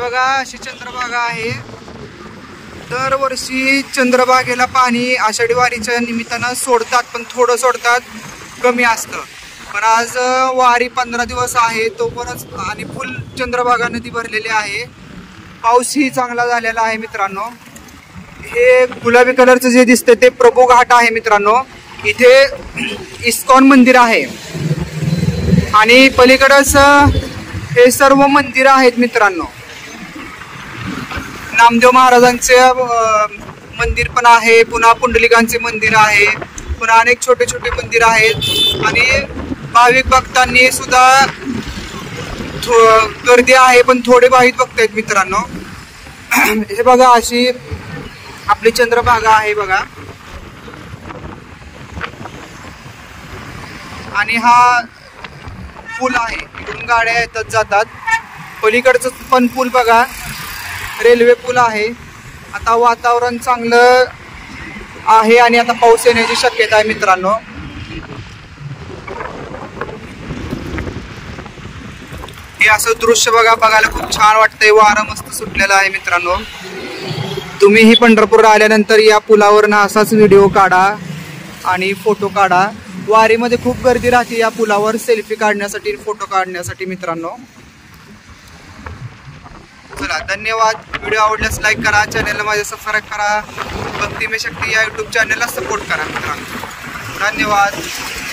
बघा अशी चंद्रभागा आहे। दरवर्षी चंद्रभागेला पाणी आषाढी वारीच्या निमित्तानं सोडतात, पण थोडं सोडतात, कमी असतं। पण आज वारी 15 दिवस आहे तोपर्यंत आणि फुल चंद्रभागा नदी भरलेली आहे। पाऊसही चांगला झालेला आहे मित्रांनो। हे गुलाबी कलरचं जे दिसतंय ते प्रभू घाट आहे मित्रांनो। इथे इस्कॉन मंदिर आहे आणि पलीकडच हे सर्व मंदिर आहेत मित्रांनो। नामदेव महाराजांचे मंदिर पण आहे, पुन्हा पुंडलिकांचे मंदिर आहे, पुन्हा अनेक छोटे छोटे मंदिर आहेत आणि भाविक भक्तांनी सुद्धा गर्दी आहे, पण थोडे भाविक भक्त आहेत मित्रांनो। हे बघा अशी आपली चंद्रभागा आहे बघा, आणि हा पूल आहे, इकडून गाड्या येतात जातात। पलीकडचं पण पूल बघा, रेल्वे पूल आहे। आता वातावरण चांगलं आहे आणि आता पाऊस येण्याची शक्यता आहे मित्रांनो। हे असं दृश्य बघा, बघायला खूप छान वाटतंय। वारा मस्त सुटलेला आहे मित्रांनो। तुम्हीही पंढरपूरला आल्यानंतर या पुलावर असाच व्हिडिओ काढा आणि फोटो काढा। वारीमध्ये खूप गर्दी राहते या पुलावर सेल्फी काढण्यासाठी, फोटो काढण्यासाठी मित्रांनो। चला धन्यवाद। व्हिडिओ आवडल्यास लाईक करा, चॅनलला माझ्या सबस्क्राईब करा, भक्तिमय शक्ती या यूट्यूब चॅनलला सपोर्ट करा मित्रांनो। धन्यवाद।